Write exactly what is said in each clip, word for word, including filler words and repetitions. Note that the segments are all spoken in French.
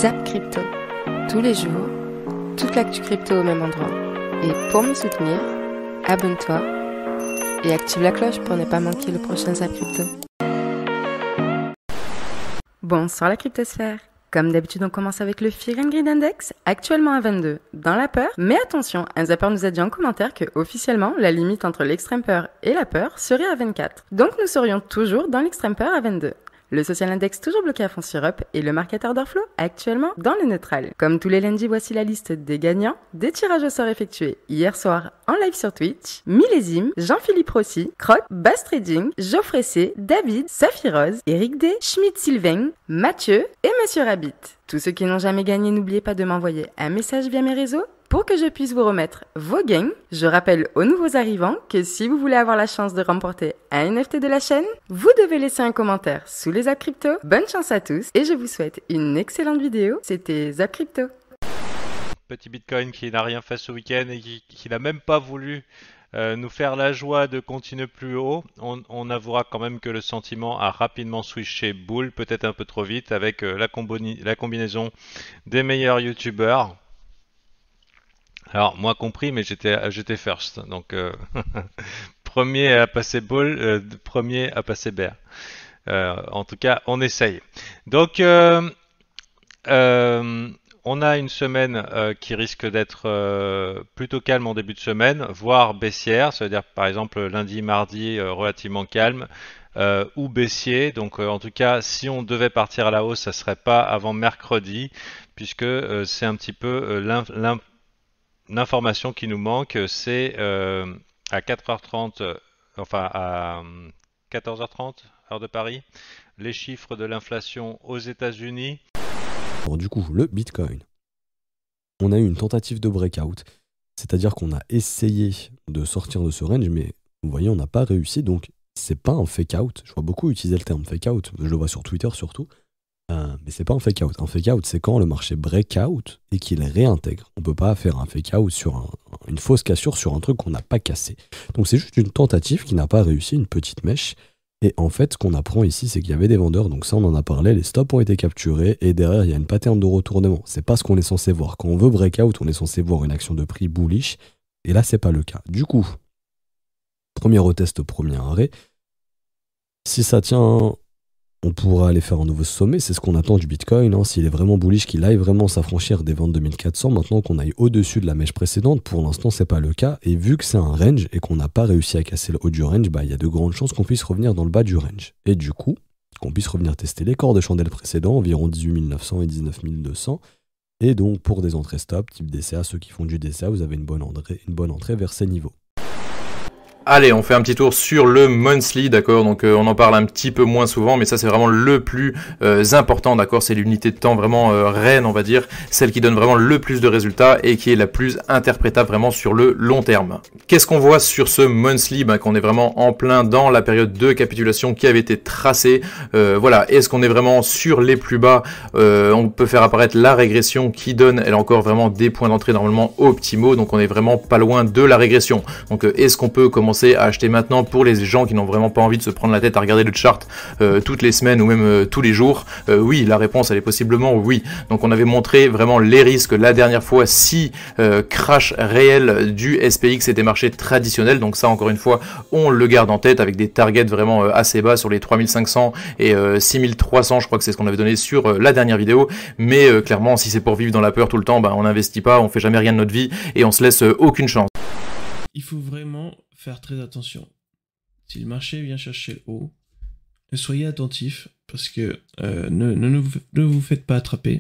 Zap Crypto. Tous les jours, toute l'actu crypto au même endroit. Et pour me soutenir, abonne-toi et active la cloche pour ne pas manquer le prochain Zap Crypto. Bonsoir la cryptosphère. Comme d'habitude, on commence avec le Fear and Greed Index, actuellement à vingt-deux, dans la peur. Mais attention, un zapper nous a dit en commentaire que officiellement, la limite entre l'extrême peur et la peur serait à vingt-quatre. Donc nous serions toujours dans l'extrême peur à vingt-deux. Le Social Index toujours bloqué à fond sur Up et le Market Order Flow actuellement dans le neutral. Comme tous les lundis, voici la liste des gagnants des tirages au sort effectués hier soir en live sur Twitch. Millésime, Jean-Philippe Rossi, Croc, Bass Trading, Geoffrey C, David, Saphirose, Eric D, Schmidt Sylvain, Mathieu et Monsieur Rabbit. Tous ceux qui n'ont jamais gagné, n'oubliez pas de m'envoyer un message via mes réseaux pour que je puisse vous remettre vos gains. Je rappelle aux nouveaux arrivants que si vous voulez avoir la chance de remporter un N F T de la chaîne, vous devez laisser un commentaire sous les Zap Crypto. Bonne chance à tous et je vous souhaite une excellente vidéo. C'était Zap Crypto. Petit Bitcoin qui n'a rien fait ce week-end et qui, qui n'a même pas voulu euh, nous faire la joie de continuer plus haut. On, on avouera quand même que le sentiment a rapidement switché bull, peut-être un peu trop vite, avec euh, la, comboni- la combinaison des meilleurs youtubeurs. Alors, moi compris, mais j'étais j'étais first. Donc, euh, premier à passer bull, euh, premier à passer bear. Euh, en tout cas, on essaye. Donc, euh, euh, on a une semaine euh, qui risque d'être euh, plutôt calme en début de semaine, voire baissière. Ça veut dire, par exemple, lundi, mardi, euh, relativement calme. Euh, ou baissier. Donc, euh, en tout cas, si on devait partir à la hausse, ça serait pas avant mercredi, puisque euh, c'est un petit peu euh, l'imp L'information qui nous manque, c'est euh, à quatre heures trente, euh, enfin à quatorze heures trente, heure de Paris, les chiffres de l'inflation aux États-Unis. Alors du coup, le Bitcoin. On a eu une tentative de breakout, c'est-à-dire qu'on a essayé de sortir de ce range, mais vous voyez, on n'a pas réussi, donc c'est pas un fake-out. Je vois beaucoup utiliser le terme fake-out, je le vois sur Twitter surtout. Euh, mais c'est pas un fake out. Un fake out, c'est quand le marché break out et qu'il réintègre. On peut pas faire un fake out sur un, une fausse cassure sur un truc qu'on n'a pas cassé. Donc c'est juste une tentative qui n'a pas réussi, une petite mèche. Et en fait, ce qu'on apprend ici, c'est qu'il y avait des vendeurs. Donc ça, on en a parlé. Les stops ont été capturés et derrière, il y a une pattern de retournement. C'est pas ce qu'on est censé voir. Quand on veut break out, on est censé voir une action de prix bullish. Et là, c'est pas le cas. Du coup, premier retest, premier arrêt. Si ça tient, on pourra aller faire un nouveau sommet, c'est ce qu'on attend du Bitcoin, hein. S'il est vraiment bullish, qu'il aille vraiment s'affranchir des vingt-deux mille quatre cents, maintenant qu'on aille au-dessus de la mèche précédente, pour l'instant c'est pas le cas, et vu que c'est un range et qu'on n'a pas réussi à casser le haut du range, bah il y a de grandes chances qu'on puisse revenir dans le bas du range. Et du coup, qu'on puisse revenir tester les corps de chandelle précédents, environ dix-huit mille neuf cents et dix-neuf mille deux cents, et donc pour des entrées stop, type D C A, ceux qui font du D C A, vous avez une bonne entrée, une bonne entrée vers ces niveaux. Allez, on fait un petit tour sur le monthly, d'accord, donc euh, on en parle un petit peu moins souvent, mais ça c'est vraiment le plus euh, important, d'accord, c'est l'unité de temps vraiment euh, reine, on va dire, celle qui donne vraiment le plus de résultats et qui est la plus interprétable vraiment sur le long terme. Qu'est-ce qu'on voit sur ce monthly? Ben, qu'on est vraiment en plein dans la période de capitulation qui avait été tracée, euh, voilà, est-ce qu'on est vraiment sur les plus bas? euh, On peut faire apparaître la régression qui donne, elle a encore vraiment des points d'entrée normalement optimaux, donc on est vraiment pas loin de la régression. Donc euh, est-ce qu'on peut commencer à acheter maintenant pour les gens qui n'ont vraiment pas envie de se prendre la tête à regarder le chart euh, toutes les semaines ou même euh, tous les jours? euh, Oui, la réponse elle est possiblement oui. Donc on avait montré vraiment les risques la dernière fois si euh, crash réel du S P X était marché traditionnel. Donc ça encore une fois on le garde en tête avec des targets vraiment euh, assez bas sur les trois mille cinq cents et euh, six mille trois cents, je crois que c'est ce qu'on avait donné sur euh, la dernière vidéo. Mais euh, clairement si c'est pour vivre dans la peur tout le temps, bah, on n'investit pas, on fait jamais rien de notre vie et on se laisse euh, aucune chance. Il faut vraiment faire très attention. Si le marché vient chercher le haut, soyez attentifs parce que euh, ne, ne, ne, vous, ne vous faites pas attraper.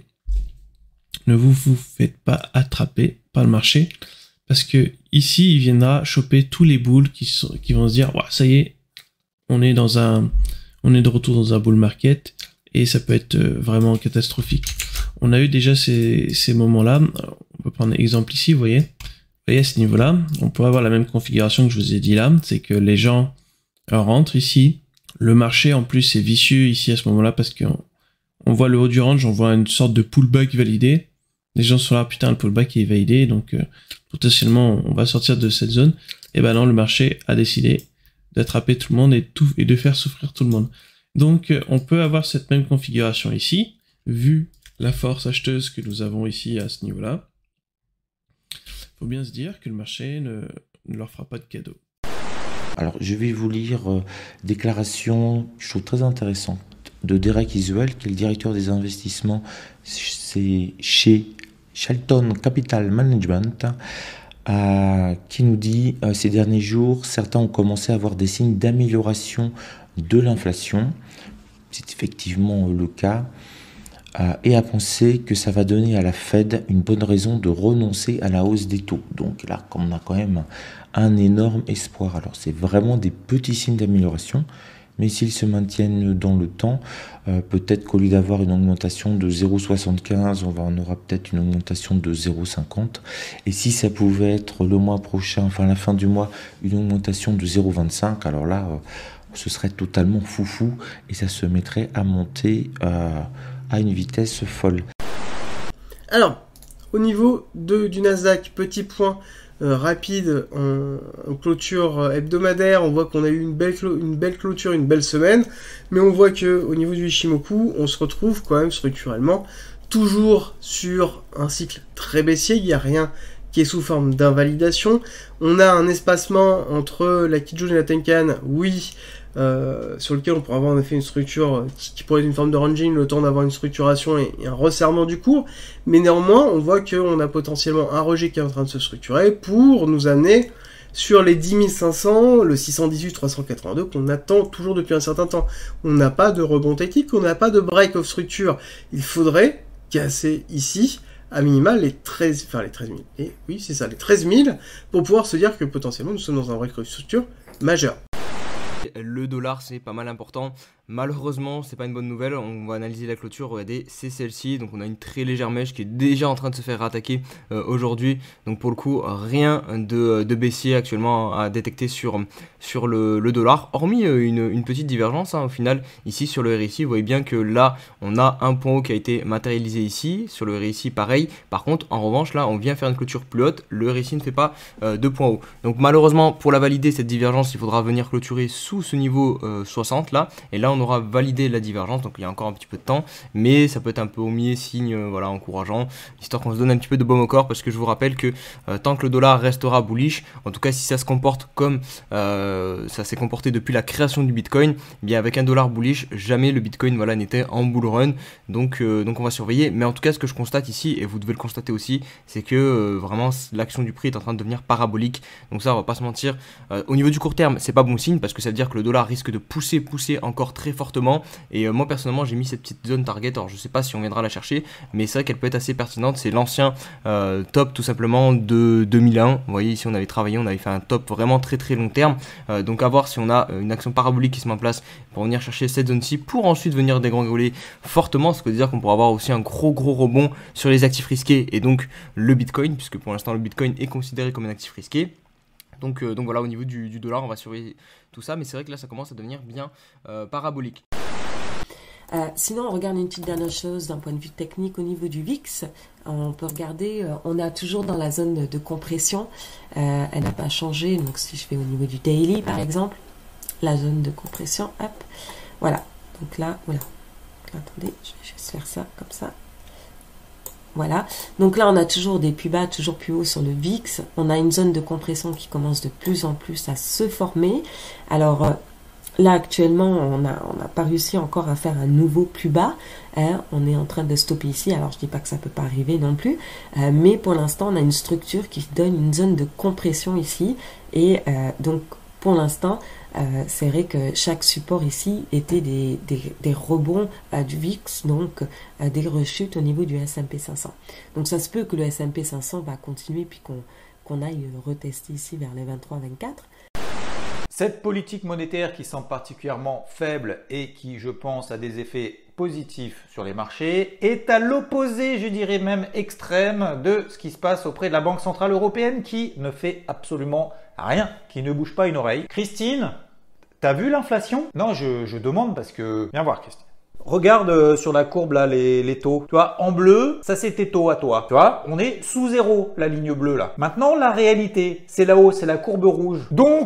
Ne vous, vous faites pas attraper par le marché parce que ici il viendra choper tous les bulls qui, sont, qui vont se dire ouais, ça y est, on est dans un, on est de retour dans un bull market et ça peut être vraiment catastrophique. On a eu déjà ces, ces moments-là. On peut prendre un exemple ici, vous voyez. Vous voyez, à ce niveau-là, on peut avoir la même configuration que je vous ai dit là, c'est que les gens rentrent ici, le marché en plus est vicieux ici à ce moment-là parce qu'on on voit le haut du range, on voit une sorte de pullback validé, les gens sont là, putain le pullback est validé, donc euh, potentiellement on va sortir de cette zone, et ben non, le marché a décidé d'attraper tout le monde et, tout, et de faire souffrir tout le monde. Donc euh, on peut avoir cette même configuration ici, vu la force acheteuse que nous avons ici à ce niveau-là, il faut bien se dire que le marché ne, ne leur fera pas de cadeau. Alors, je vais vous lire euh, déclaration, je trouve très intéressante, de Derek Isuel, qui est le directeur des investissements c'est chez Shelton Capital Management, euh, qui nous dit euh, ces derniers jours, certains ont commencé à avoir des signes d'amélioration de l'inflation. C'est effectivement le cas. Euh, et à penser que ça va donner à la Fed une bonne raison de renoncer à la hausse des taux. Donc là, on a quand même un énorme espoir. Alors c'est vraiment des petits signes d'amélioration, mais s'ils se maintiennent dans le temps, euh, peut-être qu'au lieu d'avoir une augmentation de zéro virgule soixante-quinze, on, va, on aura peut-être une augmentation de zéro virgule cinquante. Et si ça pouvait être le mois prochain, enfin la fin du mois, une augmentation de zéro virgule vingt-cinq, alors là, euh, ce serait totalement foufou et ça se mettrait à monter euh, à une vitesse folle. Alors, au niveau de, du Nasdaq, petit point euh, rapide en, en clôture hebdomadaire, on voit qu'on a eu une belle, clo- une belle clôture, une belle semaine, mais on voit que au niveau du Ichimoku, on se retrouve quand même structurellement toujours sur un cycle très baissier, il n'y a rien qui est sous forme d'invalidation. On a un espacement entre la Kijun et la Tenkan, oui, Euh, sur lequel on pourrait avoir en effet une structure qui, qui pourrait être une forme de ranging, le temps d'avoir une structuration et, et un resserrement du cours, mais néanmoins on voit qu'on a potentiellement un rejet qui est en train de se structurer pour nous amener sur les dix mille cinq cents, le six cent dix-huit trois cent quatre-vingt-deux qu'on attend toujours depuis un certain temps. On n'a pas de rebond technique, on n'a pas de break of structure, il faudrait casser ici à minima les treize, enfin les treize mille, et oui c'est ça, les treize mille, pour pouvoir se dire que potentiellement nous sommes dans un break of structure majeur. Le dollar, c'est pas mal important. Malheureusement, c'est pas une bonne nouvelle. On va analyser la clôture. Regardez, c'est celle-ci. Donc, on a une très légère mèche qui est déjà en train de se faire attaquer euh, aujourd'hui. Donc, pour le coup, rien de, de baissier actuellement à détecter sur, sur le, le dollar. Hormis euh, une, une petite divergence, hein, au final, ici sur le R S I. Vous voyez bien que là, on a un point haut qui a été matérialisé ici. Sur le R S I, pareil. Par contre, en revanche, là, on vient faire une clôture plus haute. Le R S I ne fait pas euh, de point haut. Donc, malheureusement, pour la valider, cette divergence, il faudra venir clôturer sous ce niveau euh, soixante là. Et là, on aura validé la divergence, donc il y a encore un petit peu de temps, mais ça peut être un peu au mieux signe euh, voilà, encourageant, histoire qu'on se donne un petit peu de baume au corps, parce que je vous rappelle que euh, tant que le dollar restera bullish, en tout cas si ça se comporte comme euh, ça s'est comporté depuis la création du Bitcoin, eh bien avec un dollar bullish, jamais le Bitcoin voilà, n'était en bull run, donc, euh, donc on va surveiller, mais en tout cas ce que je constate ici, et vous devez le constater aussi, c'est que euh, vraiment l'action du prix est en train de devenir parabolique, donc ça on va pas se mentir, euh, au niveau du court terme c'est pas bon signe, parce que ça veut dire que le dollar risque de pousser, pousser encore très fortement, et euh, moi personnellement j'ai mis cette petite zone target, alors je sais pas si on viendra la chercher, mais c'est vrai qu'elle peut être assez pertinente, c'est l'ancien euh, top tout simplement de deux mille un, vous voyez ici on avait travaillé, on avait fait un top vraiment très très long terme, euh, donc à voir si on a une action parabolique qui se met en place pour venir chercher cette zone-ci, pour ensuite venir dégringoler fortement, ce qui veut dire qu'on pourra avoir aussi un gros gros rebond sur les actifs risqués, et donc le Bitcoin, puisque pour l'instant le Bitcoin est considéré comme un actif risqué. Donc, euh, donc voilà, au niveau du, du dollar, on va surveiller tout ça, mais c'est vrai que là, ça commence à devenir bien euh, parabolique. Euh, sinon, on regarde une petite dernière chose d'un point de vue technique au niveau du V I X. On peut regarder, euh, on est toujours dans la zone de, de compression. Euh, elle n'a pas changé. Donc, si je fais au niveau du daily, par exemple, la zone de compression, hop, voilà. Donc là, voilà. Donc, attendez, je vais juste faire ça comme ça. Voilà, donc là on a toujours des plus bas, toujours plus haut sur le V I X. On a une zone de compression qui commence de plus en plus à se former. Alors euh, là actuellement on n'a on n'a pas réussi encore à faire un nouveau plus bas. Hein. On est en train de stopper ici. Alors je dis pas que ça peut pas arriver non plus, euh, mais pour l'instant on a une structure qui donne une zone de compression ici. Et euh, donc pour l'instant, euh, c'est vrai que chaque support ici était des, des, des rebonds euh, du V I X, donc euh, des rechutes au niveau du S and P cinq cents. Donc ça se peut que le S and P cinq cents va continuer puis qu'on qu'on aille retester ici vers les vingt-trois vingt-quatre. Cette politique monétaire qui semble particulièrement faible et qui, je pense, a des effets positifs sur les marchés est à l'opposé, je dirais même extrême, de ce qui se passe auprès de la Banque Centrale Européenne qui ne fait absolument rien, qui ne bouge pas une oreille. Christine, t'as vu l'inflation? Non, je, je demande parce que... Viens voir, Christine. Regarde euh, sur la courbe là les, les taux. Tu vois, en bleu, ça c'est tes taux à toi. Tu vois, on est sous zéro, la ligne bleue là. Maintenant, la réalité, c'est là-haut, c'est la courbe rouge. Donc,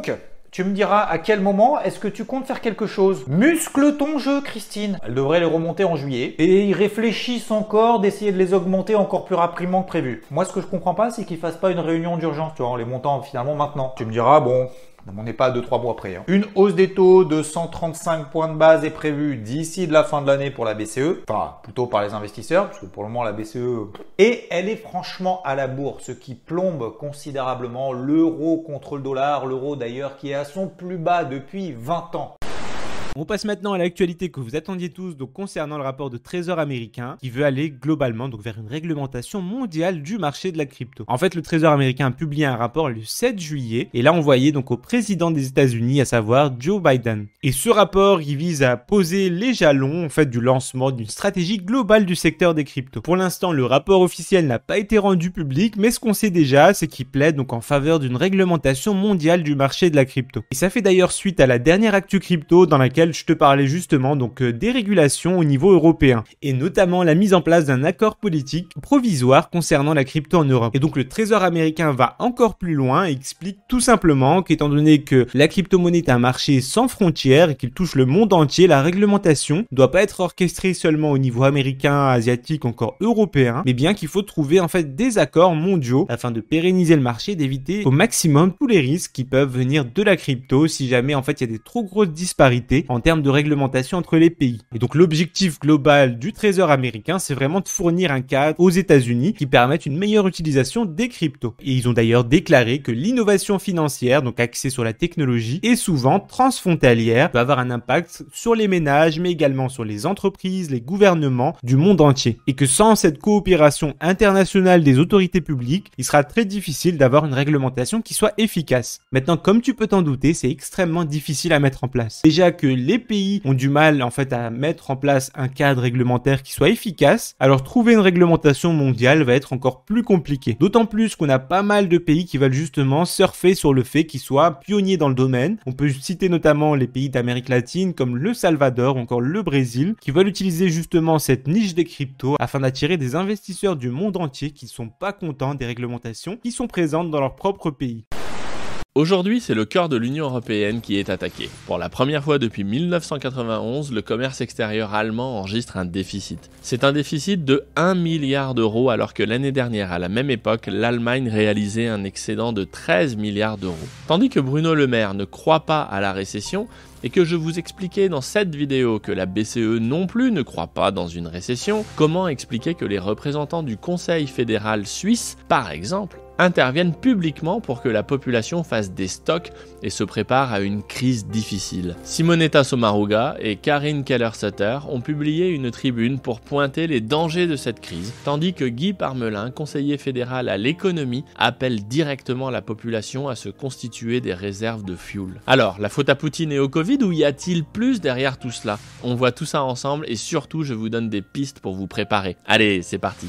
Tu me diras à quel moment est-ce que tu comptes faire quelque chose. Muscle ton jeu, Christine. Elle devrait les remonter en juillet. Et ils réfléchissent encore d'essayer de les augmenter encore plus rapidement que prévu. Moi, ce que je comprends pas, c'est qu'ils fassent pas une réunion d'urgence, tu vois, en les montant finalement maintenant. Tu me diras, bon, on n'est pas à deux trois mois près. Hein. Une hausse des taux de cent trente-cinq points de base est prévue d'ici de la fin de l'année pour la B C E. Enfin, plutôt par les investisseurs, parce que pour le moment, la B C E... Et elle est franchement à la bourre, ce qui plombe considérablement l'euro contre le dollar. L'euro d'ailleurs qui est à son plus bas depuis vingt ans. On passe maintenant à l'actualité que vous attendiez tous, donc concernant le rapport de Trésor américain qui veut aller globalement donc vers une réglementation mondiale du marché de la crypto. En fait, le Trésor américain a publié un rapport le sept juillet et là on voyait donc au président des États-Unis, à savoir Joe Biden. Et ce rapport, il vise à poser les jalons en fait du lancement d'une stratégie globale du secteur des cryptos. Pour l'instant, le rapport officiel n'a pas été rendu public, mais ce qu'on sait déjà, c'est qu'il plaide donc en faveur d'une réglementation mondiale du marché de la crypto. Et ça fait d'ailleurs suite à la dernière actu crypto dans laquelle je te parlais justement donc euh, des régulations au niveau européen et notamment la mise en place d'un accord politique provisoire concernant la crypto en Europe. Et donc le Trésor américain va encore plus loin et explique tout simplement qu'étant donné que la crypto-monnaie est un marché sans frontières et qu'il touche le monde entier, la réglementation ne doit pas être orchestrée seulement au niveau américain, asiatique, encore européen, mais bien qu'il faut trouver en fait des accords mondiaux afin de pérenniser le marché et d'éviter au maximum tous les risques qui peuvent venir de la crypto si jamais en fait il y a des trop grosses disparités en termes de réglementation entre les pays. Et donc l'objectif global du Trésor américain, c'est vraiment de fournir un cadre aux États-Unis qui permette une meilleure utilisation des cryptos. Et ils ont d'ailleurs déclaré que l'innovation financière, donc axée sur la technologie, est souvent transfrontalière, peut avoir un impact sur les ménages, mais également sur les entreprises, les gouvernements du monde entier. Et que sans cette coopération internationale des autorités publiques, il sera très difficile d'avoir une réglementation qui soit efficace. Maintenant, comme tu peux t'en douter, c'est extrêmement difficile à mettre en place. Déjà que les pays ont du mal en fait à mettre en place un cadre réglementaire qui soit efficace, alors trouver une réglementation mondiale va être encore plus compliqué. D'autant plus qu'on a pas mal de pays qui veulent justement surfer sur le fait qu'ils soient pionniers dans le domaine. On peut citer notamment les pays d'Amérique latine comme le Salvador ou encore le Brésil qui veulent utiliser justement cette niche des cryptos afin d'attirer des investisseurs du monde entier qui ne sont pas contents des réglementations qui sont présentes dans leur propre pays. Aujourd'hui, c'est le cœur de l'Union européenne qui est attaqué. Pour la première fois depuis mille neuf cent quatre-vingt-onze, le commerce extérieur allemand enregistre un déficit. C'est un déficit de un milliard d'euros alors que l'année dernière, à la même époque, l'Allemagne réalisait un excédent de treize milliards d'euros. Tandis que Bruno Le Maire ne croit pas à la récession, et que je vous expliquais dans cette vidéo que la B C E non plus ne croit pas dans une récession, comment expliquer que les représentants du Conseil fédéral suisse, par exemple, interviennent publiquement pour que la population fasse des stocks et se prépare à une crise difficile. Simonetta Sommaruga et Karine Keller-Sutter ont publié une tribune pour pointer les dangers de cette crise, tandis que Guy Parmelin, conseiller fédéral à l'économie, appelle directement la population à se constituer des réserves de fuel. Alors, la faute à Poutine et au Covid, ou y a-t-il plus derrière tout cela? On voit tout ça ensemble et surtout je vous donne des pistes pour vous préparer. Allez, c'est parti.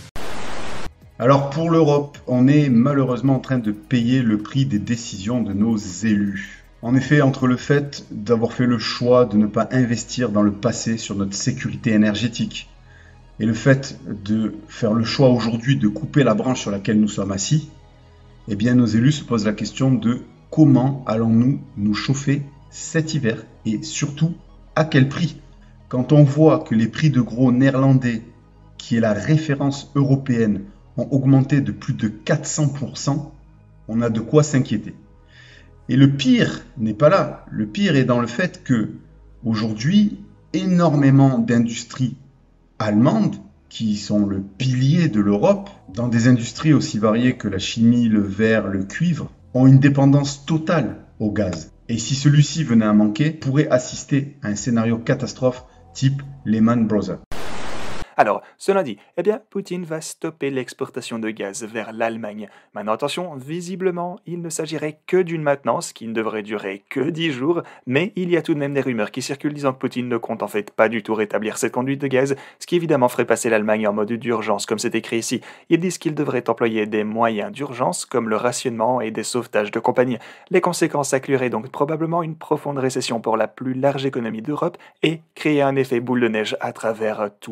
Alors pour l'Europe, on est malheureusement en train de payer le prix des décisions de nos élus. En effet, entre le fait d'avoir fait le choix de ne pas investir dans le passé sur notre sécurité énergétique et le fait de faire le choix aujourd'hui de couper la branche sur laquelle nous sommes assis, eh bien nos élus se posent la question de comment allons-nous nous chauffer cet hiver et surtout à quel prix. Quand on voit que les prix de gros néerlandais, qui est la référence européenne, ont augmenté de plus de quatre cents pour cent, on a de quoi s'inquiéter. Et le pire n'est pas là. Le pire est dans le fait que aujourd'hui, énormément d'industries allemandes, qui sont le pilier de l'Europe, dans des industries aussi variées que la chimie, le verre, le cuivre, ont une dépendance totale au gaz. Et si celui-ci venait à manquer, pourrait assister à un scénario catastrophe type Lehman Brothers. Alors, cela dit, eh bien, Poutine va stopper l'exportation de gaz vers l'Allemagne. Maintenant, attention, visiblement, il ne s'agirait que d'une maintenance qui ne devrait durer que dix jours, mais il y a tout de même des rumeurs qui circulent disant que Poutine ne compte en fait pas du tout rétablir cette conduite de gaz, ce qui évidemment ferait passer l'Allemagne en mode d'urgence, comme c'est écrit ici. Ils disent qu'ils devraient employer des moyens d'urgence, comme le rationnement et des sauvetages de compagnie. Les conséquences incluraient donc probablement une profonde récession pour la plus large économie d'Europe et créer un effet boule de neige à travers tout le continent.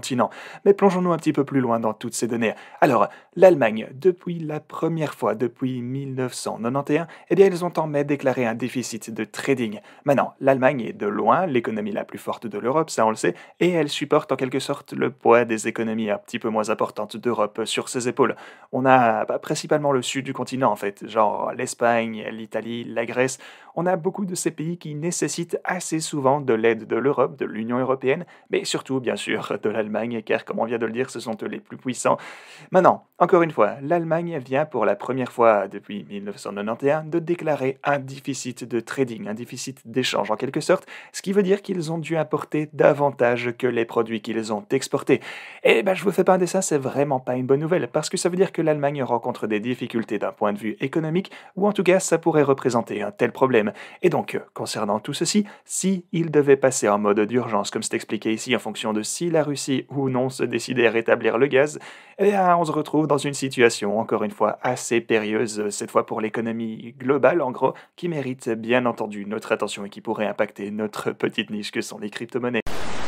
continent. Mais plongeons-nous un petit peu plus loin dans toutes ces données. Alors, l'Allemagne, depuis la première fois, depuis mille neuf cent quatre-vingt-onze, eh bien, ils ont en mai déclaré un déficit de trading. Maintenant, l'Allemagne est de loin l'économie la plus forte de l'Europe, ça on le sait, et elle supporte en quelque sorte le poids des économies un petit peu moins importantes d'Europe sur ses épaules. On a bah, principalement le sud du continent en fait, genre l'Espagne, l'Italie, la Grèce. On a beaucoup de ces pays qui nécessitent assez souvent de l'aide de l'Europe, de l'Union européenne, mais surtout bien sûr de l'Allemagne, car comme on vient de le dire, ce sont eux les plus puissants. Maintenant, encore une fois, l'Allemagne vient pour la première fois depuis mille neuf cent quatre-vingt-onze de déclarer un déficit de trading, un déficit d'échange en quelque sorte, ce qui veut dire qu'ils ont dû importer davantage que les produits qu'ils ont exportés. Et ben je vous fais pas un dessin, c'est vraiment pas une bonne nouvelle, parce que ça veut dire que l'Allemagne rencontre des difficultés d'un point de vue économique, ou en tout cas ça pourrait représenter un tel problème. Et donc, concernant tout ceci, si il devait passer en mode d'urgence, comme c'est expliqué ici, en fonction de si la Russie ou non se décidait à rétablir le gaz, eh bien, on se retrouve dans une situation, encore une fois, assez périlleuse, cette fois pour l'économie globale, en gros, qui mérite bien entendu notre attention et qui pourrait impacter notre petite niche que sont les crypto-monnaies.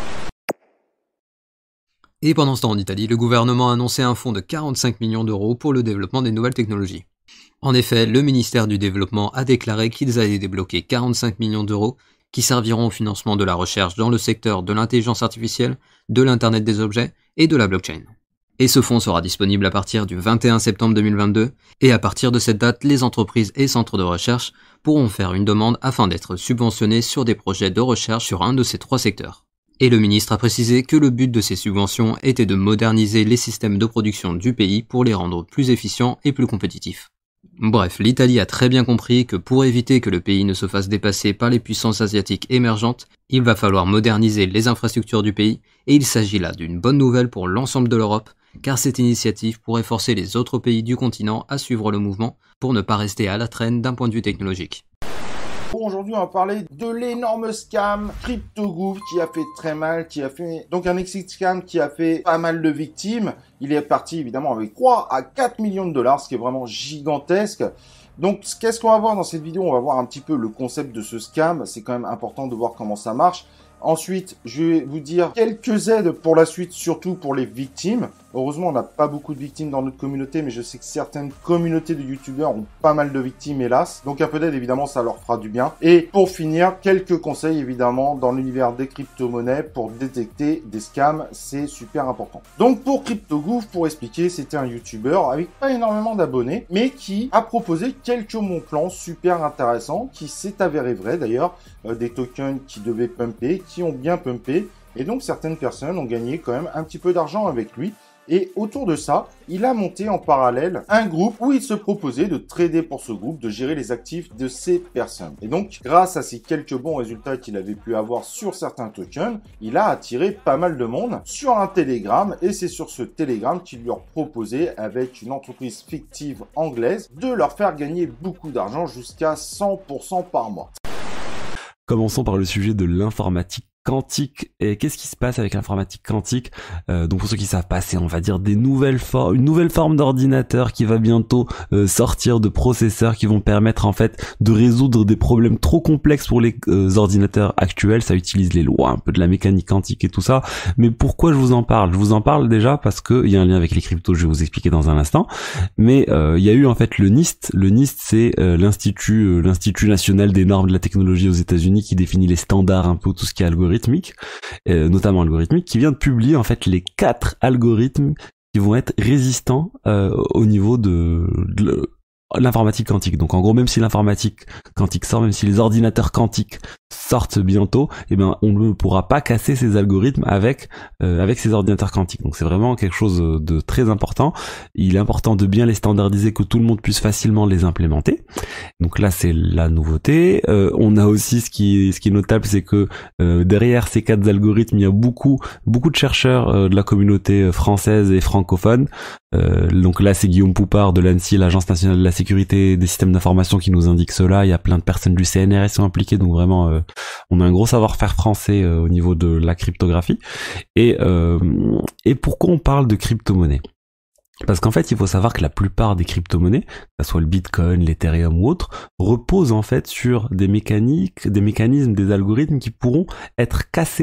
Et pendant ce temps en Italie, le gouvernement a annoncé un fonds de quarante-cinq millions d'euros pour le développement des nouvelles technologies. En effet, le ministère du Développement a déclaré qu'ils allaient débloquer quarante-cinq millions d'euros qui serviront au financement de la recherche dans le secteur de l'intelligence artificielle, de l'Internet des objets et de la blockchain. Et ce fonds sera disponible à partir du vingt et un septembre deux mille vingt-deux, et à partir de cette date, les entreprises et centres de recherche pourront faire une demande afin d'être subventionnés sur des projets de recherche sur un de ces trois secteurs. Et le ministre a précisé que le but de ces subventions était de moderniser les systèmes de production du pays pour les rendre plus efficients et plus compétitifs. Bref, l'Italie a très bien compris que pour éviter que le pays ne se fasse dépasser par les puissances asiatiques émergentes, il va falloir moderniser les infrastructures du pays, et il s'agit là d'une bonne nouvelle pour l'ensemble de l'Europe, car cette initiative pourrait forcer les autres pays du continent à suivre le mouvement pour ne pas rester à la traîne d'un point de vue technologique. Bon, aujourd'hui, on va parler de l'énorme scam CryptoGouv qui a fait très mal, qui a fait donc un exit scam qui a fait pas mal de victimes. Il est parti évidemment avec trois à quatre millions de dollars, ce qui est vraiment gigantesque. Donc, qu'est-ce qu'on va voir dans cette vidéo? On va voir un petit peu le concept de ce scam. C'est quand même important de voir comment ça marche. Ensuite, je vais vous dire quelques aides pour la suite, surtout pour les victimes. Heureusement, on n'a pas beaucoup de victimes dans notre communauté, mais je sais que certaines communautés de youtubeurs ont pas mal de victimes, hélas. Donc un peu d'aide, évidemment, ça leur fera du bien. Et pour finir, quelques conseils, évidemment, dans l'univers des crypto-monnaies pour détecter des scams, c'est super important. Donc pour CryptoGouv, pour expliquer, c'était un youtubeur avec pas énormément d'abonnés, mais qui a proposé quelques bons plans super intéressants, qui s'est avéré vrai d'ailleurs, euh, des tokens qui devaient pumper, qui ont bien pumpé, et donc certaines personnes ont gagné quand même un petit peu d'argent avec lui. Et autour de ça, il a monté en parallèle un groupe où il se proposait de trader pour ce groupe, de gérer les actifs de ces personnes. Et donc, grâce à ces quelques bons résultats qu'il avait pu avoir sur certains tokens, il a attiré pas mal de monde sur un Telegram. Et c'est sur ce Telegram qu'il leur proposait, avec une entreprise fictive anglaise, de leur faire gagner beaucoup d'argent, jusqu'à cent pour cent par mois. Commençons par le sujet de l'informatique quantique. Et qu'est-ce qui se passe avec l'informatique quantique? euh, Donc pour ceux qui savent pas, c'est on va dire des nouvelles formes, une nouvelle forme d'ordinateur qui va bientôt euh, sortir, de processeurs qui vont permettre en fait de résoudre des problèmes trop complexes pour les euh, ordinateurs actuels. Ça utilise les lois, un peu de la mécanique quantique et tout ça. Mais pourquoi je vous en parle? Je vous en parle déjà parce que il y a un lien avec les cryptos, je vais vous expliquer dans un instant. Mais euh, il y a eu en fait le NIST. Le NIST, c'est euh, l'institut, euh, l'institut national des normes de la technologie aux États-Unis, qui définit les standards, un peu tout ce qui est algorithmique, euh, notamment algorithmique, qui vient de publier en fait les quatre algorithmes qui vont être résistants euh, au niveau de, de l'informatique quantique. Donc en gros, même si l'informatique quantique sort, même si les ordinateurs quantiques sortent bientôt, eh ben on ne pourra pas casser ces algorithmes avec euh, avec ces ordinateurs quantiques. Donc c'est vraiment quelque chose de très important. Il est important de bien les standardiser, que tout le monde puisse facilement les implémenter. Donc là c'est la nouveauté. Euh, on a aussi ce qui ce qui est notable, c'est que euh, derrière ces quatre algorithmes, il y a beaucoup beaucoup de chercheurs euh, de la communauté française et francophone. Euh, donc là c'est Guillaume Poupard de l'ANSSI, l'Agence nationale de la sécurité des systèmes d'information, qui nous indique cela. Il y a plein de personnes du C N R S qui sont impliquées, donc vraiment euh, on a un gros savoir-faire français euh, au niveau de la cryptographie. Et, euh, et pourquoi on parle de crypto-monnaie? Parce qu'en fait, il faut savoir que la plupart des crypto-monnaies, que ce soit le Bitcoin, l'Ethereum ou autre, reposent en fait sur des mécaniques, des mécanismes, des algorithmes qui pourront être cassés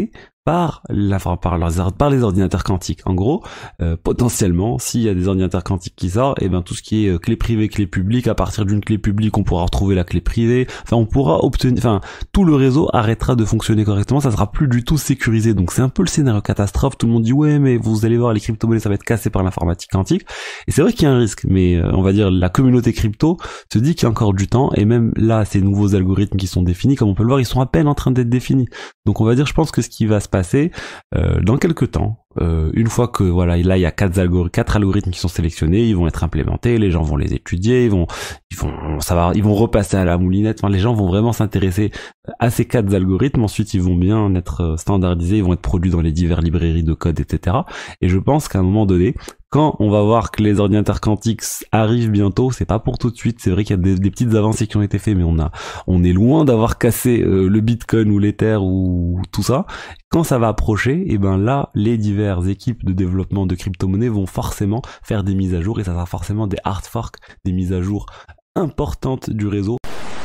par, la, enfin, par, leurs, par les ordinateurs quantiques. En gros, euh, potentiellement, s'il y a des ordinateurs quantiques qui sortent, et ben tout ce qui est euh, clé privée, clé publique, à partir d'une clé publique, on pourra retrouver la clé privée. Enfin, on pourra obtenir, enfin, tout le réseau arrêtera de fonctionner correctement. Ça sera plus du tout sécurisé. Donc c'est un peu le scénario catastrophe. Tout le monde dit ouais, mais vous allez voir, les crypto-monnaies, ça va être cassé par l'informatique quantique. Et c'est vrai qu'il y a un risque, mais euh, on va dire la communauté crypto se dit qu'il y a encore du temps. Et même là, ces nouveaux algorithmes qui sont définis, comme on peut le voir, ils sont à peine en train d'être définis. Donc on va dire, je pense que ce qui va se passer euh, dans quelques temps, euh, une fois que voilà, là il y a quatre algorithmes, quatre algorithmes qui sont sélectionnés, ils vont être implémentés, les gens vont les étudier, ils vont, ils vont, ça va, ils vont repasser à la moulinette. Enfin, les gens vont vraiment s'intéresser à ces quatre algorithmes. Ensuite, ils vont bien être standardisés, ils vont être produits dans les diverses librairies de code, et cetera. Et je pense qu'à un moment donné, quand on va voir que les ordinateurs quantiques arrivent bientôt, c'est pas pour tout de suite. C'est vrai qu'il y a des, des petites avancées qui ont été faites, mais on a, on est loin d'avoir cassé euh, le Bitcoin ou l'Ether ou tout ça. Quand ça va approcher, et ben là, les diverses équipes de développement de crypto-monnaies vont forcément faire des mises à jour et ça sera forcément des hard forks, des mises à jour importantes du réseau.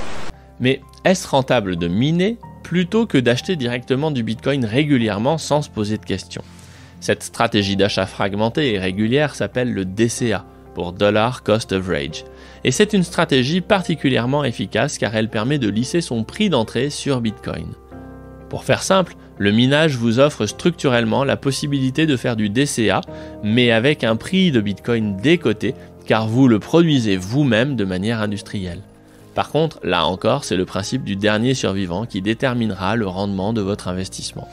Mais est-ce rentable de miner plutôt que d'acheter directement du Bitcoin régulièrement sans se poser de questions ? Cette stratégie d'achat fragmentée et régulière s'appelle le D C A, pour Dollar Cost Average. Et c'est une stratégie particulièrement efficace car elle permet de lisser son prix d'entrée sur Bitcoin. Pour faire simple, le minage vous offre structurellement la possibilité de faire du D C A, mais avec un prix de Bitcoin décoté, car vous le produisez vous-même de manière industrielle. Par contre, là encore, c'est le principe du dernier survivant qui déterminera le rendement de votre investissement.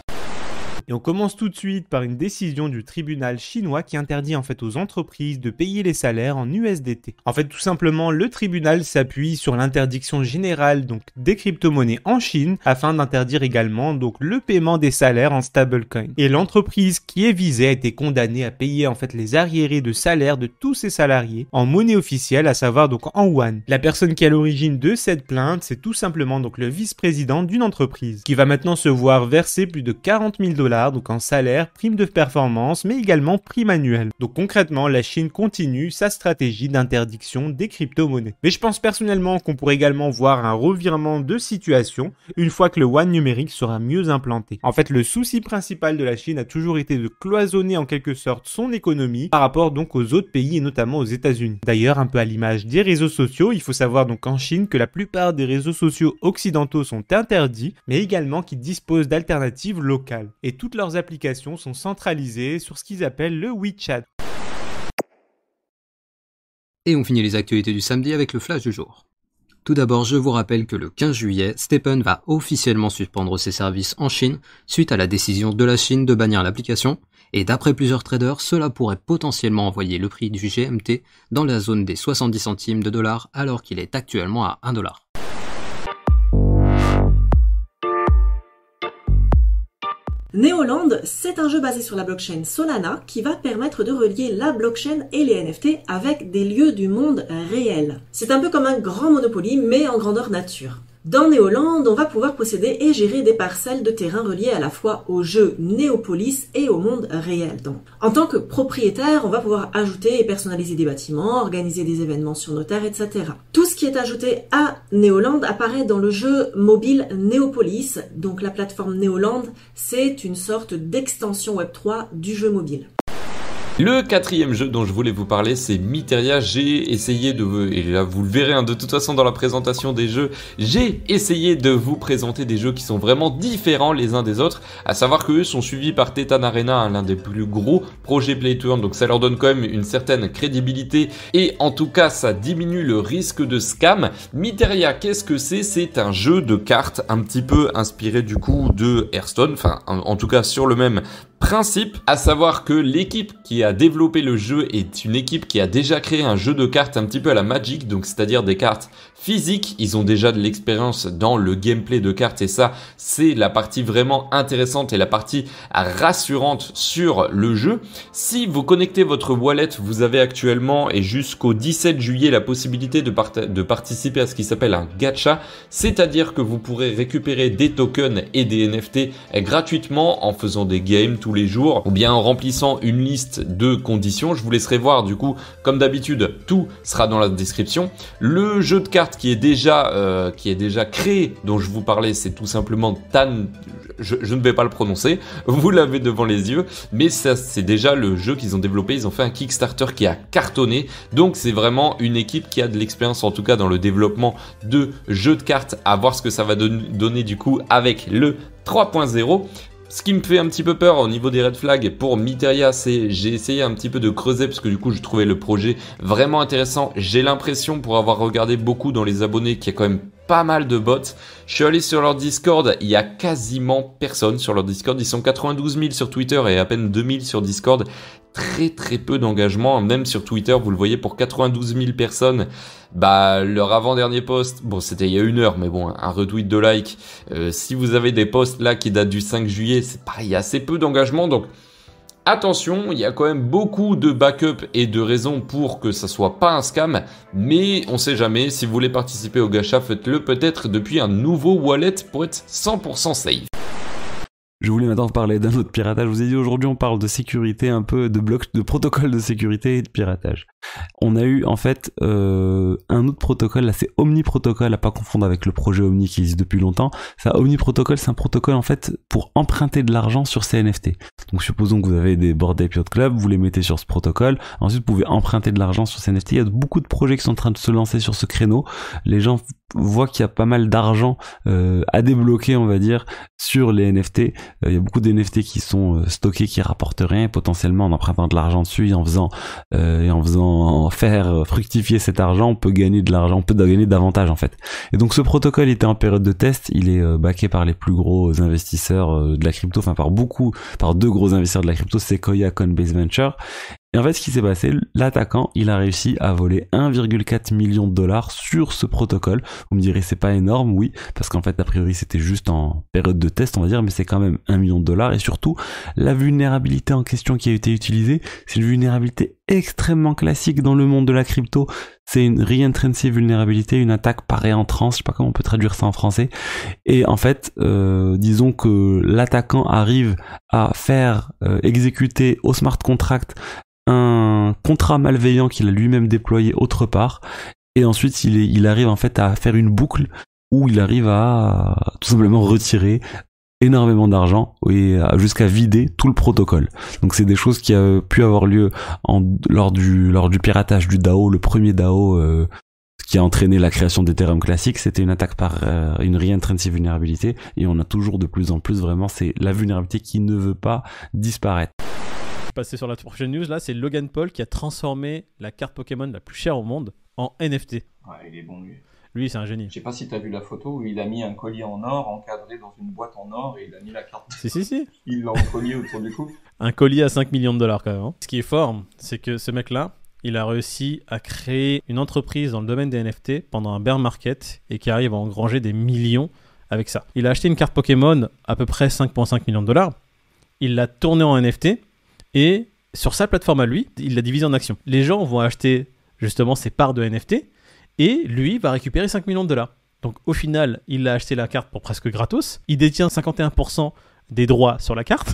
Et on commence tout de suite par une décision du tribunal chinois qui interdit en fait aux entreprises de payer les salaires en U S D T. En fait, tout simplement, le tribunal s'appuie sur l'interdiction générale donc des crypto-monnaies en Chine afin d'interdire également donc le paiement des salaires en stablecoin. Et l'entreprise qui est visée a été condamnée à payer en fait les arriérés de salaire de tous ses salariés en monnaie officielle, à savoir donc en yuan. La personne qui est à l'origine de cette plainte, c'est tout simplement donc le vice-président d'une entreprise qui va maintenant se voir verser plus de quarante mille dollars donc en salaire, prime de performance, mais également prime annuelle. Donc concrètement, la Chine continue sa stratégie d'interdiction des crypto-monnaies. Mais je pense personnellement qu'on pourrait également voir un revirement de situation une fois que le yuan numérique sera mieux implanté. En fait, le souci principal de la Chine a toujours été de cloisonner en quelque sorte son économie par rapport donc aux autres pays et notamment aux États-Unis. D'ailleurs, un peu à l'image des réseaux sociaux, il faut savoir donc en Chine que la plupart des réseaux sociaux occidentaux sont interdits, mais également qu'ils disposent d'alternatives locales. Et tout Toutes leurs applications sont centralisées sur ce qu'ils appellent le WeChat. Et on finit les actualités du samedi avec le flash du jour. Tout d'abord, je vous rappelle que le quinze juillet, STEPN va officiellement suspendre ses services en Chine suite à la décision de la Chine de bannir l'application. Et d'après plusieurs traders, cela pourrait potentiellement envoyer le prix du G M T dans la zone des soixante-dix centimes de dollars alors qu'il est actuellement à un dollar. Neoland, c'est un jeu basé sur la blockchain Solana qui va permettre de relier la blockchain et les N F T avec des lieux du monde réel. C'est un peu comme un grand Monopoly mais en grandeur nature. Dans Neoland, on va pouvoir posséder et gérer des parcelles de terrain reliées à la fois au jeu Néopolis et au monde réel. Donc, en tant que propriétaire, on va pouvoir ajouter et personnaliser des bâtiments, organiser des événements sur nos terres, et cetera. Tout ce qui est ajouté à Neoland apparaît dans le jeu mobile Néopolis. Donc la plateforme Neoland, c'est une sorte d'extension web trois du jeu mobile. Le quatrième jeu dont je voulais vous parler, c'est Myteria. J'ai essayé de vous, et là vous le verrez hein, de toute façon dans la présentation des jeux, j'ai essayé de vous présenter des jeux qui sont vraiment différents les uns des autres, à savoir qu'eux sont suivis par Titan Arena, hein, l'un des plus gros projets Play to Earn, donc ça leur donne quand même une certaine crédibilité, et en tout cas ça diminue le risque de scam. Myteria, qu'est-ce que c'est? C'est un jeu de cartes un petit peu inspiré du coup de Hearthstone, enfin en, en tout cas sur le même principe, à savoir que l'équipe qui a développé le jeu est une équipe qui a déjà créé un jeu de cartes un petit peu à la Magic, donc c'est-à-dire des cartes physiques. Ils ont déjà de l'expérience dans le gameplay de cartes et ça, c'est la partie vraiment intéressante et la partie rassurante sur le jeu. Si vous connectez votre wallet, vous avez actuellement et jusqu'au dix-sept juillet la possibilité de, part de participer à ce qui s'appelle un gacha, c'est-à-dire que vous pourrez récupérer des tokens et des N F T gratuitement en faisant des games tous les jours ou bien en remplissant une liste de conditions. Je vous laisserai voir du coup, comme d'habitude, tout sera dans la description. Le jeu de cartes qui est déjà, euh, qui est déjà créé, dont je vous parlais, c'est tout simplement Tan... je, je ne vais pas le prononcer, vous l'avez devant les yeux, mais ça c'est déjà le jeu qu'ils ont développé, ils ont fait un Kickstarter qui a cartonné, donc c'est vraiment une équipe qui a de l'expérience en tout cas dans le développement de jeux de cartes, à voir ce que ça va don- donner du coup avec le trois point zéro. Ce qui me fait un petit peu peur au niveau des red flags pour Mythéria, c'est j'ai essayé un petit peu de creuser parce que du coup je trouvais le projet vraiment intéressant. J'ai l'impression, pour avoir regardé beaucoup dans les abonnés, qu'il y a quand même pas mal de bots. Je suis allé sur leur Discord, il y a quasiment personne sur leur Discord. Ils sont quatre-vingt-douze mille sur Twitter et à peine deux mille sur Discord. Très très peu d'engagement, même sur Twitter, vous le voyez, pour quatre-vingt-douze mille personnes. Bah, leur avant-dernier post, bon, c'était il y a une heure, mais bon, un retweet de like. Euh, si vous avez des posts là qui datent du cinq juillet, c'est pareil, il y a assez peu d'engagement, donc attention, il y a quand même beaucoup de backup et de raisons pour que ça soit pas un scam, mais on sait jamais. Si vous voulez participer au gacha, faites-le peut-être depuis un nouveau wallet pour être cent pour cent safe. Je voulais maintenant vous parler d'un autre piratage. Je vous ai dit aujourd'hui on parle de sécurité, un peu de blocs, de protocole de sécurité et de piratage. On a eu en fait euh, un autre protocole, là c'est Omni Protocol, à pas confondre avec le projet Omni qui existe depuis longtemps. Ça, Omni Protocol, c'est un protocole en fait pour emprunter de l'argent sur ces N F T. Donc supposons que vous avez des Bored Ape Yacht Club, vous les mettez sur ce protocole, ensuite vous pouvez emprunter de l'argent sur ces N F T. Il y a beaucoup de projets qui sont en train de se lancer sur ce créneau. Les gens voient qu'il y a pas mal d'argent euh, à débloquer, on va dire, sur les N F T. Euh, il y a beaucoup de N F T qui sont euh, stockés, qui rapportent rien, potentiellement en empruntant de l'argent dessus et en faisant euh, et en faisant faire fructifier cet argent, on peut gagner de l'argent, on peut gagner davantage en fait. Et donc ce protocole était en période de test, il est euh, backé par les plus gros investisseurs euh, de la crypto, enfin par beaucoup, par deux gros investisseurs de la crypto, Sequoia, Coinbase Venture. Et en fait, ce qui s'est passé, l'attaquant, il a réussi à voler un virgule quatre million de dollars sur ce protocole. Vous me direz, c'est pas énorme, oui, parce qu'en fait, a priori, c'était juste en période de test, on va dire, mais c'est quand même un million de dollars. Et surtout, la vulnérabilité en question qui a été utilisée, c'est une vulnérabilité extrêmement classique dans le monde de la crypto. C'est une re-entrancy vulnérabilité, une attaque par réentrance, je sais pas comment on peut traduire ça en français. Et en fait, euh, disons que l'attaquant arrive à faire euh, exécuter au smart contract un contrat malveillant qu'il a lui-même déployé autre part, et ensuite il, est, il arrive en fait à faire une boucle où il arrive à tout simplement retirer énormément d'argent et jusqu'à vider tout le protocole. Donc c'est des choses qui ont pu avoir lieu en, lors, du, lors du piratage du DAO, le premier DAO euh, qui a entraîné la création d'Ethereum classique. C'était une attaque par euh, une re-entrancy vulnérabilité, et on a toujours de plus en plus, vraiment, c'est la vulnérabilité qui ne veut pas disparaître. Passer sur la prochaine news, là, c'est Logan Paul qui a transformé la carte Pokémon la plus chère au monde en N F T. Ouais, il est bon, lui. Lui, c'est un génie. Je sais pas si t'as vu la photo où il a mis un collier en or encadré dans une boîte en or et il a mis la carte. Si, si, si. Il l'a encollié autour du cou. Un collier à cinq millions de dollars, quand même. Hein. Ce qui est fort, c'est que ce mec-là, il a réussi à créer une entreprise dans le domaine des N F T pendant un bear market et qui arrive à engranger des millions avec ça. Il a acheté une carte Pokémon à peu près cinq virgule cinq millions de dollars. Il l'a tournée en N F T et sur sa plateforme à lui, il l'a divisée en actions. Les gens vont acheter justement ses parts de N F T et lui va récupérer cinq millions de dollars. Donc au final, il a acheté la carte pour presque gratos. Il détient cinquante et un pour cent des droits sur la carte.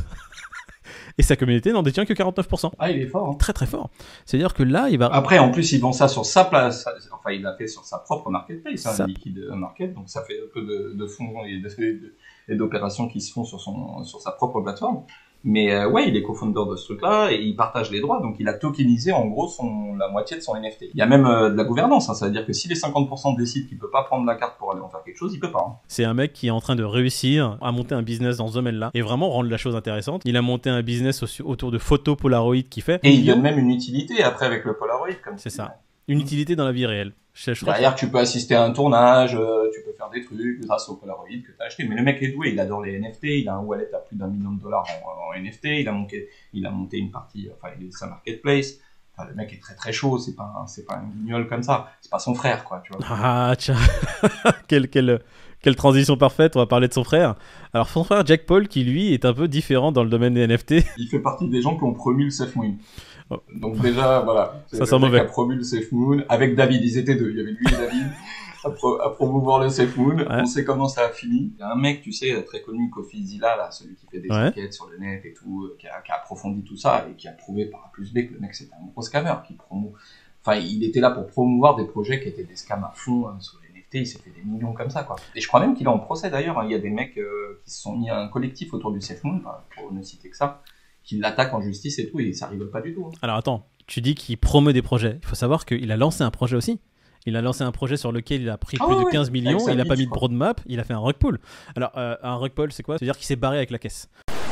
Et sa communauté n'en détient que quarante-neuf pour cent. Ah, il est fort. Hein. Très très fort. C'est-à-dire que là, il va... Après, en plus, il vend ça sur sa place. Enfin, il l'a fait sur sa propre marketplace, hein, ça... liquide market. Donc ça fait un peu de, de fonds et, de, et d'opérations qui se font sur, son, sur sa propre plateforme. Mais euh, ouais, il est co-founder de ce truc-là et il partage les droits, donc il a tokenisé en gros son, la moitié de son N F T. Il y a même euh, de la gouvernance, hein, ça veut dire que si les cinquante pour cent décident qu'il peut pas prendre la carte pour aller en faire quelque chose, il peut pas. Hein. C'est un mec qui est en train de réussir à monter un business dans ce domaine-là et vraiment rendre la chose intéressante. Il a monté un business aussi autour de photos Polaroid qu'il fait. Et il donne même une utilité après avec le Polaroid, comme c'est ça. Une utilité dans la vie réelle. Je, je Derrière, tu peux assister à un tournage, euh, tu peux faire des trucs grâce au Polaroid que tu as acheté. Mais le mec est doué, il adore les N F T, il a un wallet à plus d'un million de dollars en, en N F T, il a monté, il a monté une partie, enfin, il est sa marketplace. Enfin, le mec est très très chaud, c'est pas un, c'est pas un guignol comme ça, c'est pas son frère, quoi, tu vois. Ah, tiens, quelle, quelle, quelle transition parfaite, on va parler de son frère. Alors, son frère Jack Paul, qui lui est un peu différent dans le domaine des N F T. Il fait partie des gens qui ont promu le Safe Moon. Oh. Donc déjà, voilà. Ça sent mauvais. Il a promu le Safe Moon avec David, ils étaient deux. Il y avait lui et David à, pro- à promouvoir le Safe Moon. Ouais. On sait comment ça a fini. Il y a un mec, tu sais, très connu, Kofi Zilla, là, celui qui fait des ouais. enquêtes sur le net et tout, qui a, qui a approfondi tout ça et qui a prouvé par A plus B que le mec c'était un gros scammer qui promo. Enfin, il était là pour promouvoir des projets qui étaient des scams à fond hein, sur les N F T, il s'est fait des millions comme ça, quoi. Et je crois même qu'il est en procès d'ailleurs, hein. Il y a des mecs euh, qui se sont mis un collectif autour du SafeMoon, enfin, pour ne citer que ça, qui l'attaquent en justice et tout, et ça rigole pas du tout. Hein. Alors attends, tu dis qu'il promeut des projets. Il faut savoir qu'il a lancé un projet aussi. Il a lancé un projet sur lequel il a pris Ah plus ouais, de quinze millions, avec sa il n'a pas bite, mis je de crois. roadmap, il a fait un rug pull. Alors, euh, un rug pull, c'est quoi? C'est-à-dire qu'il s'est barré avec la caisse.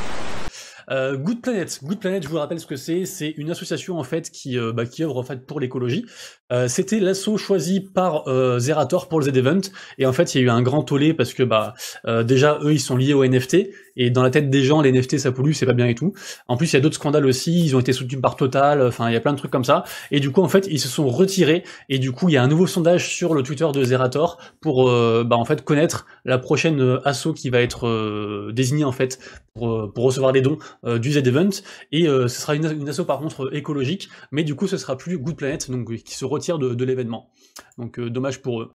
Euh, Good Planet. Good Planet, je vous rappelle ce que c'est. C'est une association en fait qui, euh, bah, qui œuvre en fait pour l'écologie. Euh, c'était l'asso choisi par euh, Zerator pour le Z-Event. Et en fait, il y a eu un grand tollé parce que bah euh, déjà eux ils sont liés au N F T et dans la tête des gens les N F T ça pollue, c'est pas bien et tout. En plus, il y a d'autres scandales aussi. Ils ont été soutenus par Total. Enfin, il y a plein de trucs comme ça. Et du coup, en fait, ils se sont retirés. Et du coup, il y a un nouveau sondage sur le Twitter de Zerator pour euh, bah en fait connaître la prochaine asso qui va être euh, désignée en fait pour, pour recevoir les dons euh, du Z-Event, et euh, ce sera une, une asso par contre euh, écologique, mais du coup ce sera plus Good Planet, donc euh, qui se retire de, de l'événement. Donc euh, dommage pour eux.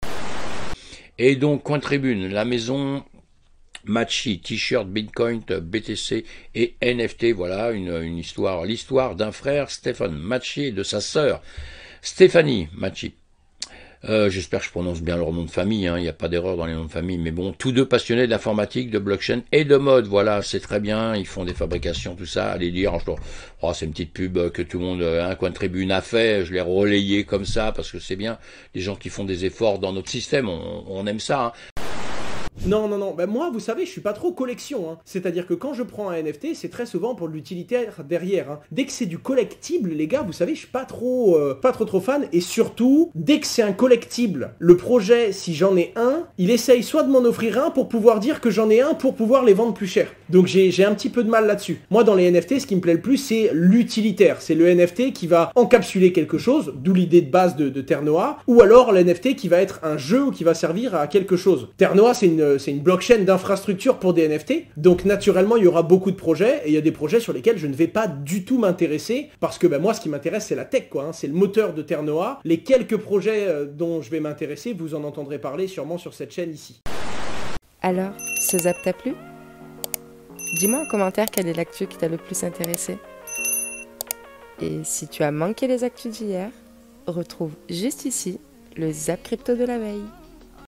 Et donc Coin Tribune, la maison Matchy, t-shirt, Bitcoin, B T C et N F T, voilà une, une histoire, l'histoire d'un frère, Stéphane Matchy, et de sa sœur, Stéphanie Matchy. Euh, j'espère que je prononce bien leur nom de famille, hein, il n'y a pas d'erreur dans les noms de famille, mais bon, tous deux passionnés d'informatique, de blockchain et de mode, voilà, c'est très bien, ils font des fabrications, tout ça, allez lire, je leur... oh, c'est une petite pub que tout le monde, un coin de tribune a fait, je l'ai relayé comme ça, parce que c'est bien, des gens qui font des efforts dans notre système, on, on aime ça, hein. Non, non, non, ben moi, vous savez, je suis pas trop collection, hein. C'est-à-dire que quand je prends un N F T, c'est très souvent pour l'utilitaire derrière, hein. Dès que c'est du collectible, les gars, vous savez, je suis pas trop, euh, pas trop trop fan, et surtout, dès que c'est un collectible, le projet, si j'en ai un, il essaye soit de m'en offrir un pour pouvoir dire que j'en ai un pour pouvoir les vendre plus cher. Donc j'ai, j'ai un petit peu de mal là-dessus. Moi, dans les N F T, ce qui me plaît le plus, c'est l'utilitaire. C'est le N F T qui va encapsuler quelque chose, d'où l'idée de base de, de Terre Noire, ou alors le N F T qui va être un jeu ou qui va servir à quelque chose. Terre Noire, c'est une c'est une blockchain d'infrastructure pour des N F T, donc naturellement il y aura beaucoup de projets, et il y a des projets sur lesquels je ne vais pas du tout m'intéresser, parce que ben, moi ce qui m'intéresse c'est la tech, quoi, hein. C'est le moteur de Terre Noire. Les quelques projets euh, dont je vais m'intéresser, vous en entendrez parler sûrement sur cette chaîne ici. Alors, ce zap t'a plu? Dis-moi en commentaire quelle est l'actu qui t'a le plus intéressé. Et si tu as manqué les actus d'hier, retrouve juste ici le zap crypto de la veille.